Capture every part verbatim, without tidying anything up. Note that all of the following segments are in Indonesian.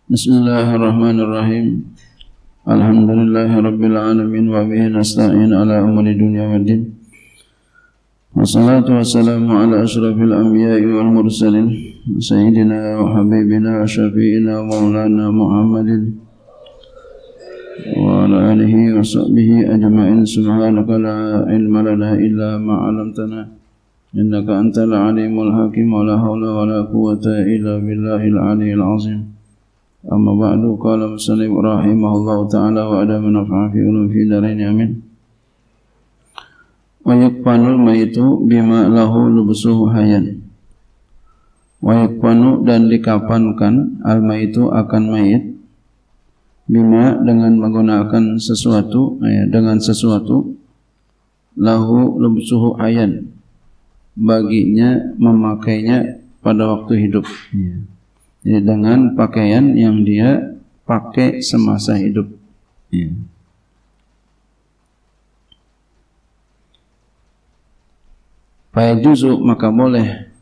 Bismillahirrahmanirrahim. Alhamdulillahirabbil alamin wa bihi nasta'in ala umuri dunya waddin. Wassalatu wassalamu ala asyrafil anbiya'i wal mursalin sayyidina wa habibina wa syafi'ina wa maulana Muhammadin wa ala alihi wa sahbihi ajma'in. Subhanaka la ilma lana illa ma 'allamtana innaka antal alimul hakim. Wa la hawla wa la quwwata illa billahil aliyyil azim. Amma ba'du, qala musannif rahimahullahu ta'ala wa ada manfa'a fi ulum fi darain amin. Wa yakfanul mayitu bima lahu lubsuhu hayyan. Wa yakfanu, dan dikafankan al mayitu akan mayit bima, dengan menggunakan sesuatu, ya, dengan sesuatu lahu lubsuhu hayyan, baginya memakainya pada waktu hidup, ya. Jadi dengan pakaian yang dia pakai semasa hidup, ya. Fayajuzu, maka boleh.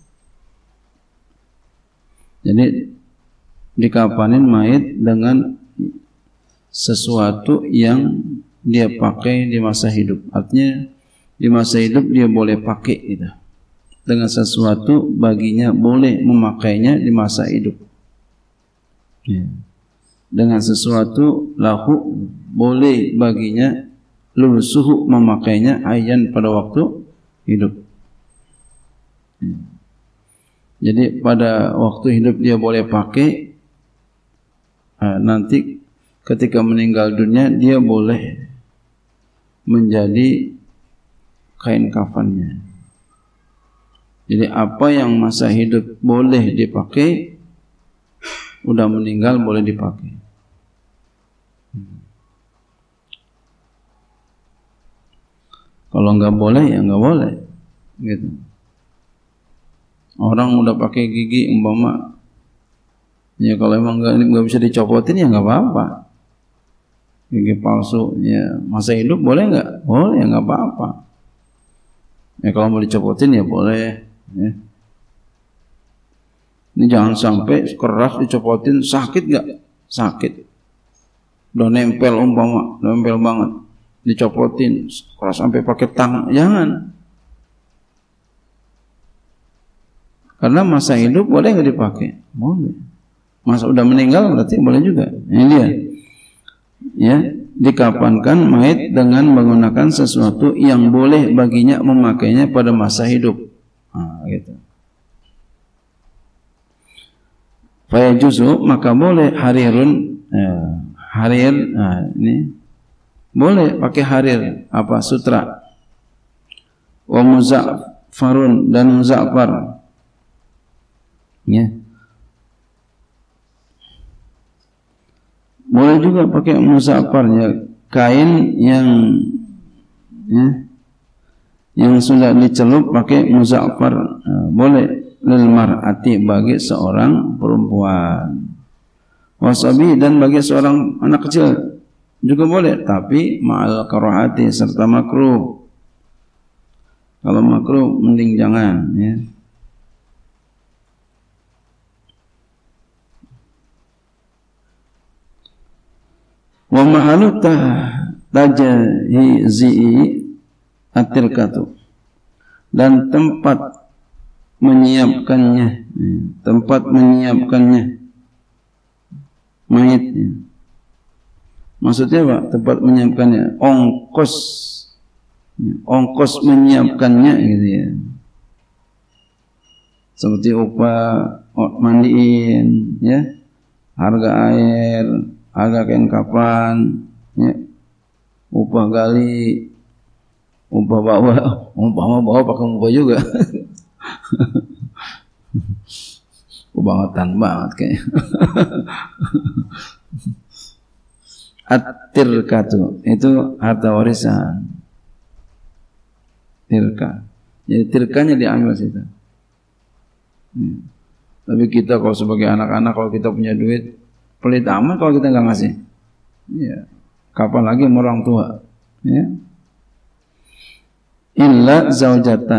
Jadi dikafanin mayit dengan sesuatu yang dia pakai di masa hidup. Artinya di masa hidup dia boleh pakai itu. Dengan sesuatu baginya boleh memakainya di masa hidup, ya. Dengan sesuatu lahu boleh baginya lubsuhu memakainya ayyan pada waktu hidup, ya. Jadi pada waktu hidup dia boleh pakai, nah, nanti ketika meninggal dunia dia boleh menjadi kain kafannya. Jadi apa yang masa hidup boleh dipakai, udah meninggal boleh dipakai. Kalau nggak boleh ya nggak boleh, gitu. Orang udah pakai gigi umpama, ya kalau emang nggak nggak bisa dicopotin ya nggak apa-apa. Gigi palsu, ya masa hidup boleh nggak? Boleh, nggak apa-apa. Ya kalau mau dicopotin ya boleh. Ya. Ini jangan sampai keras dicopotin, sakit gak? Sakit. Udah nempel umpama, nempel banget. Dicopotin keras sampai pakai tangan, jangan. Karena masa hidup boleh nggak dipakai? Boleh. Masa udah meninggal berarti boleh juga. Ini dia. Ya, dikafankan mayit dengan menggunakan sesuatu yang boleh baginya memakainya pada masa hidup. Nah, gitu. Fayajuzu, maka boleh harirun, ya, harir, nah, ini boleh pakai harir, apa, sutra. Wa muzaffarun, dan muzaffar, ya. Boleh juga pakai muzaffar, ya, kain yang, ya, yang sudah dicelup pakai muzaffar, nah, boleh lil mar'ati, bagi seorang perempuan, wasabi, dan bagi seorang anak kecil juga boleh, tapi ma'al karahati, serta makruh. Kalau makruh mending jangan, ya. Wa mahalu tajahizi at-tirkatu, dan tempat menyiapkannya, tempat menyiapkannya mayit. Maksudnya apa? Tempat menyiapkannya, ongkos, ongkos menyiapkannya, gitu ya. Seperti upah mandiin, ya, harga air, harga kain kafan, ya, upah gali, upah bawa, upah mau bawa pakai upah juga. Kebangetan banget kayaknya. At-tirkatu, itu harta warisan. Tirka. Jadi tirkanya diambil situ. Ya. Tapi kita kalau sebagai anak-anak, kalau kita punya duit, pelit amat kalau kita nggak ngasih. Ya. Kapan lagi sama orang tua? Ya. Illa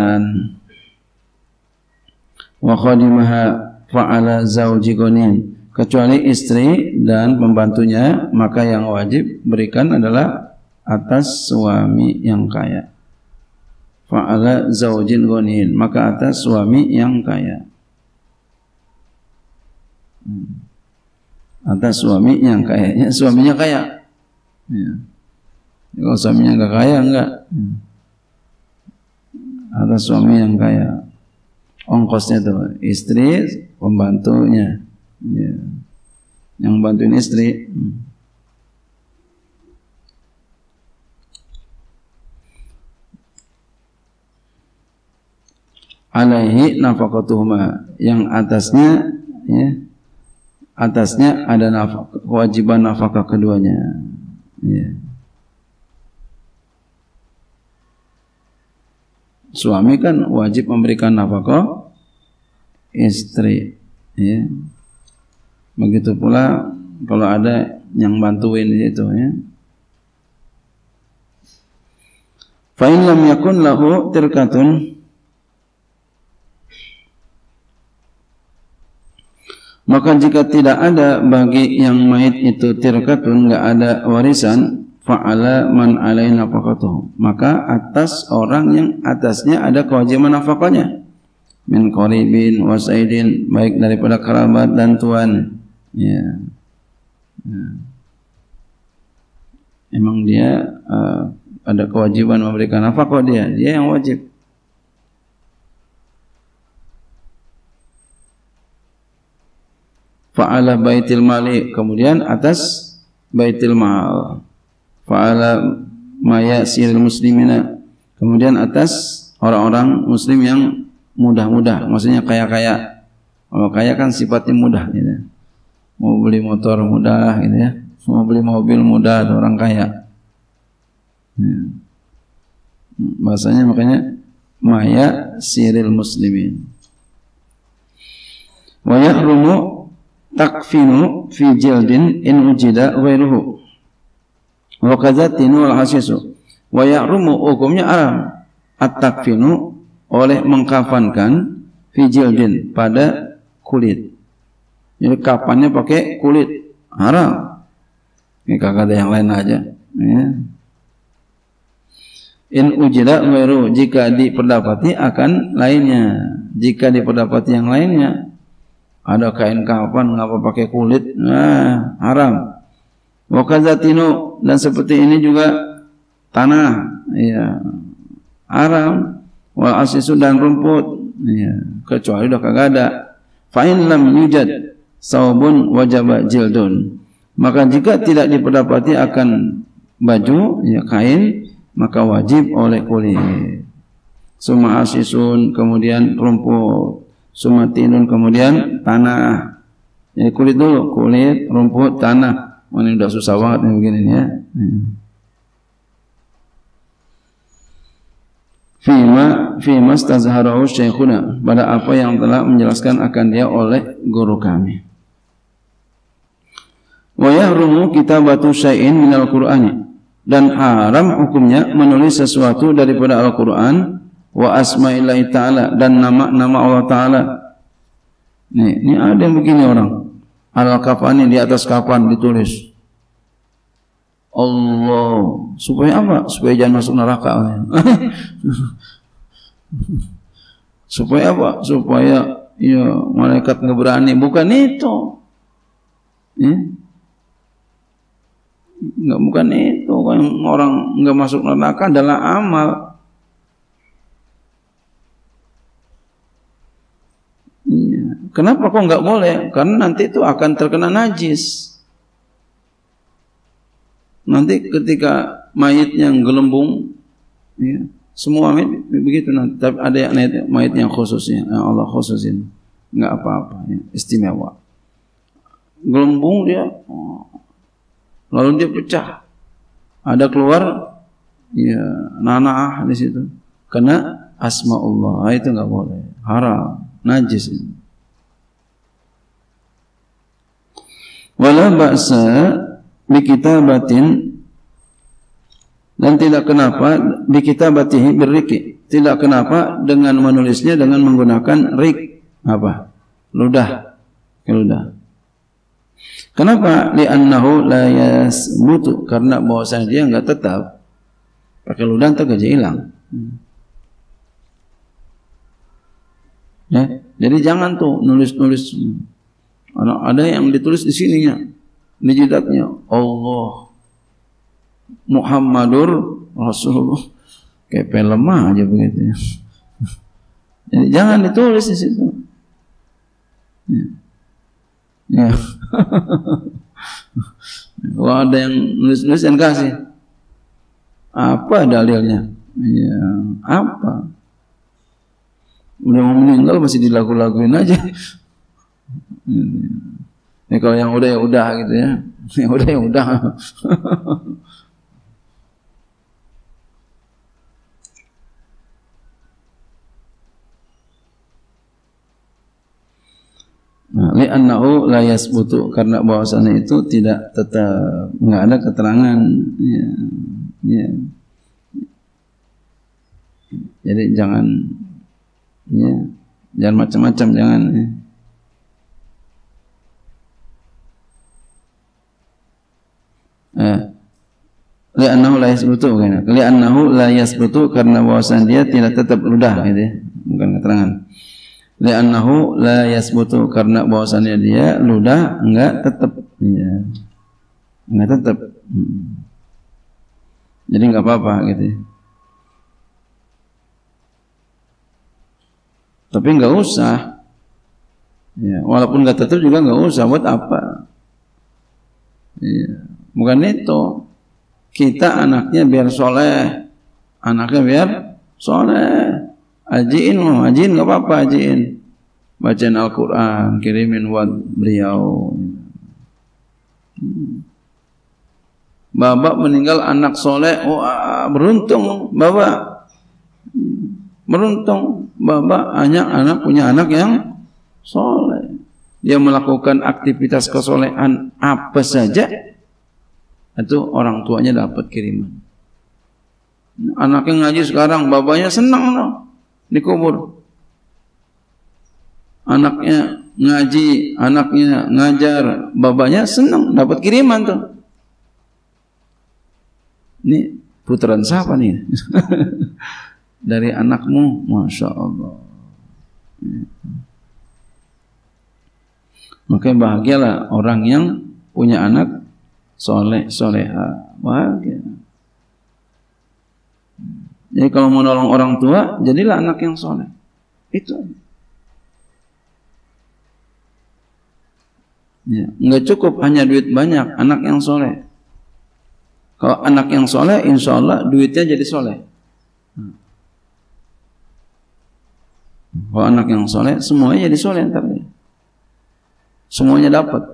zaujatan wa khadimaha fa'ala zauji gonin, kecuali istri dan pembantunya, maka yang wajib berikan adalah atas suami yang kaya. Fa'ala zaujin ghanin, maka atas suami yang kaya. Atas suami yang kaya, ya, suaminya kaya. Ya. Kalau suaminya enggak kaya, enggak. Atas suami yang kaya. Ongkosnya tuh istri, pembantunya. Ya. Yang bantuin istri. Alaihi nafaqatuhuma, yang atasnya, ya, atasnya ada nafkah, kewajiban nafkah keduanya. Ya. Suami kan wajib memberikan nafkah istri, ya. Begitu pula kalau ada yang bantuin itu, ya. Fa in lam yakun lahu tirkatun, maka jika tidak ada bagi yang mayit itu tirkatun, enggak ada warisan, fa'ala man alaina nafaqatuhu, maka atas orang yang atasnya ada kewajiban nafkahnya, min qaribin wa saidin, baik daripada kerabat dan tuan, ya. Ya. Emang dia uh, ada kewajiban memberikan nafkah, dia dia yang wajib. Fa'ala baitil mali, kemudian atas baitil mal, fa'ala mayasiril muslimina, kemudian atas orang-orang muslim yang mudah-mudah, maksudnya kaya-kaya. Kalau kaya kan sifatnya mudah, gitu. Mau beli motor mudah, gitu ya. Mau beli mobil mudah, itu orang kaya. Ya. Bahasanya makanya mayasiril muslimin. Wa yahrumu takfinu fi jildin in ujida ghairuhu wa kadzatinu wal hasisu. Wa yahrumu, hukumnya haram, at-takfinu, oleh mengkafankan, fi jildin, pada kulit. Jadi kafannya pakai kulit, haram. Ini kagak ada yang lain aja, ya. In ujida ghairuhu, jika diperdapati akan lainnya. Jika diperdapati yang lainnya, ada kain kafan ngapa pakai kulit, nah haram. Wa kadzatinu, dan seperti ini juga tanah, ya, haram. Wal asisu, dan rumput, ya, kecuali udah kagak ada. Fa in lam yujad saubun wajaba jildun, maka jika tidak diperdapati akan baju, ya, kain, maka wajib oleh kulit. Suma asisun, kemudian rumput. Sumatinun, kemudian tanah. Jadi kulit dulu, kulit, rumput, tanah. Ini udah susah banget nih begini ya. Fima fima stazharahu syekhuna, pada apa yang telah menjelaskan akan dia oleh guru kami. Wa yahrumu kitabatu syai'in minal Qur'ani, dan haram hukumnya menulis sesuatu daripada Al-Qur'an, wa asma'illahi ta'ala, dan nama-nama Allah Ta'ala. Nih, ini ada yang begini orang. Al-kafani, di atas kafan ditulis Allah, supaya apa? Supaya jangan masuk neraka. Supaya apa? Supaya ya malaikat nggak berani. Bukan itu. Ya? Nggak, bukan itu. Orang nggak masuk neraka adalah amal. Iya. Kenapa kok nggak boleh? Karena nanti itu akan terkena najis. Nanti ketika mayitnya gelembung, ya, semua mayit begitu nanti. Tapi ada yang mayit yang khususnya, yang Allah khususin, nggak apa-apa, ya, istimewa. Gelembung dia, lalu dia pecah, ada keluar, ya, nanah di situ, kena asma Allah, itu nggak boleh, haram, najis ini. Wala ba'sa bikitabatin, dan tidak kenapa bikitabatihi birriki, tidak kenapa dengan menulisnya dengan menggunakan rik, apa, ludah, ludah. Kenapa? Li'annahu la yasbutu, karena bahwasanya dia enggak tetap. Pakai ludah entar gaji hilang. Ya, jadi jangan tuh nulis-nulis. Ada yang ditulis di sininya, di jidatnya Allah Muhammadur Rasulullah, kayak film aja begitu ya. Jadi jangan ditulis di situ. Ya. Ya. Kalau ada yang nulis-nulis yang kasih, apa dalilnya? Ya, apa? Udah mau meninggal masih dilagu-laguin aja. Ya, kalau yang udah ya udah gitu ya. Yang udah ya udah. Nah, li'annahu la yasbutu, karena bahwasannya itu tidak tetap, enggak ada keterangan ya, ya. Jadi jangan ya, jangan macam-macam, jangan ya. Eh, li'annahu la yasbutu, kan? Li'annahu la yasbutu, karena bahwasan dia tidak tetap ludah gitu ya. Bukan keterangan. Li'annahu la yasbutu, karena bahwasannya dia ludah enggak tetap ya. Enggak tetap. Hmm. Jadi enggak apa-apa gitu ya. Tapi enggak usah. Ya, walaupun enggak tetap juga enggak usah, buat apa? Ya, bukan itu. Kita anaknya biar soleh, anaknya biar soleh. Ajiin mau, ajiin enggak apa-apa, ajiin. Bacain Al-Quran, kirimin buat beliau. Bapak meninggal anak soleh, wah beruntung bapak. Beruntung bapak hanya anak punya anak yang soleh. Dia melakukan aktivitas kesolehan apa saja, itu orang tuanya dapat kiriman. Anaknya ngaji sekarang, bapaknya senang loh dikubur. Anaknya ngaji, anaknya ngajar, bapaknya senang dapat kiriman tuh. Ini putaran siapa nih? Dari anakmu, masya Allah. Makanya bahagialah orang yang punya anak soleh, soleha, bahagia. Jadi kalau mau nolong orang tua, jadilah anak yang soleh. Itu. Ya, enggak cukup hanya duit banyak, anak yang soleh. Kalau anak yang soleh, insya Allah duitnya jadi soleh. Kalau anak yang soleh, semuanya jadi soleh ntar. Semuanya dapat.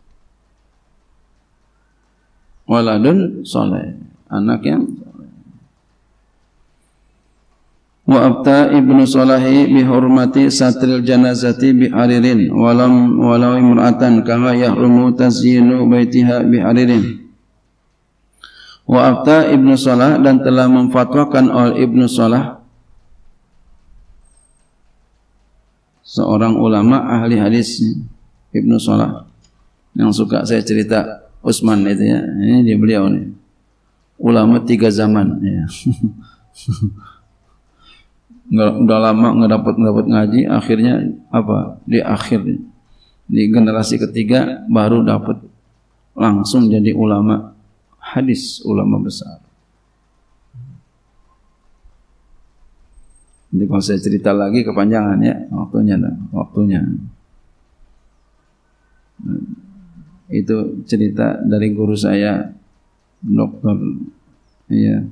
Waladun soleh, anak yang soleh. Wa abta ibnu Salahi bihormati satril janazati biharirin walam walau imra'atan kama yahrumu tazyinu baitiha biharirin. Wa abta ibnu Salah, dan telah memfatwakan oleh ibnu Salah, seorang ulama ahli hadis, ibnu Salah yang suka saya cerita Utsman itu ya. Ini dia beliau nih. Ulama tiga zaman ya. Nggak, udah lama nggak dapat nggak dapat ngaji, akhirnya apa di akhir di generasi ketiga baru dapat langsung jadi ulama hadis, ulama besar. Jadi kalau saya cerita lagi kepanjangan ya, waktunya waktunya itu cerita dari guru saya, dokter ya.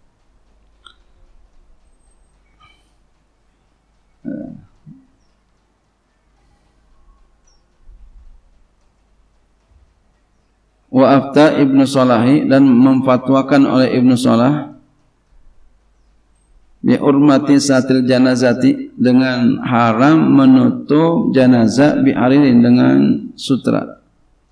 Wa afta ibnu Salahi, dan memfatwakan oleh ibnu Salah bi urmati satil janazati, dengan haram menutup janazah bi haririn, dengan sutra.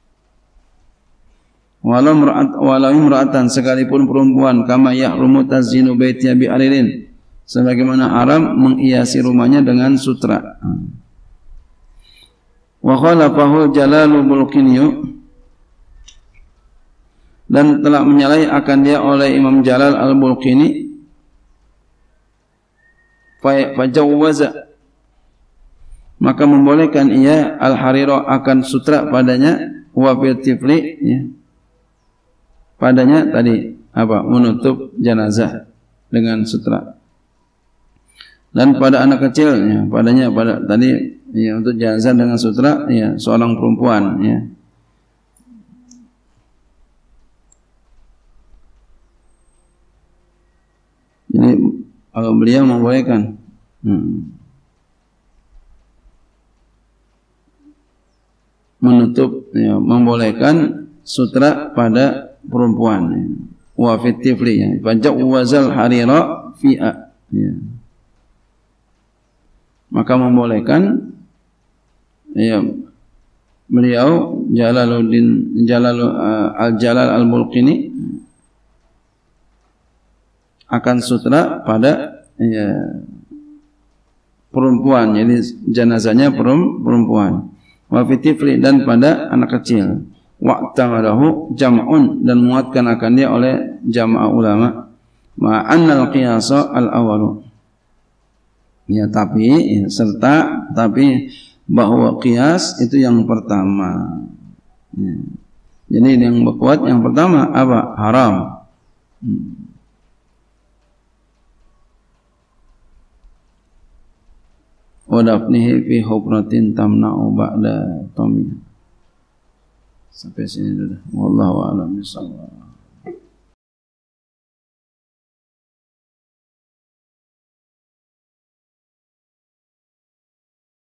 Walau imra'at walau imra'atan, sekalipun perempuan, kama yahrumu tazinu baitiha bi haririn, sebagaimana haram menghiasi rumahnya dengan sutra. Wa khalafahu Jalalul Bulqini, dan telah menyalahi akan dia oleh Imam Jalal Al-Bulqini. Fajawwaza, maka membolehkan ia al-harira akan sutra padanya, wa fil tifli, ya, padanya tadi apa, menutup jenazah dengan sutra. Dan pada anak kecil, ya, padanya pada tadi, ya, untuk jenazah dengan sutra, ya, seorang perempuan, ya. Jadi kalau beliau membolehkan, hmm, menutup, ya, membolehkan sutra pada perempuan, ya. Wa fit tifli, ya, fajawwazal harira fi'a, ya, maka membolehkan, ya, beliau Jalaluddin Jalal uh, Al-Jalal Al-Bulqini akan sutra pada, ya, perempuan, jadi jenazahnya perempuan. Wa fi tifli, dan pada anak kecil. Wa tamadahu jam'un, dan muatkan akan dia oleh jamaah ulama. Ma'annal qiyasa al-awalu, ya, tapi, ya, serta tapi bahwa qiyas itu yang pertama, ya. Jadi yang kuat yang pertama apa? Haram. hmm. Wa dafnihi fi hubratin tamna'u ba'da tamiyah. Sampai sini dulu. Wallahu a'lam bishawab.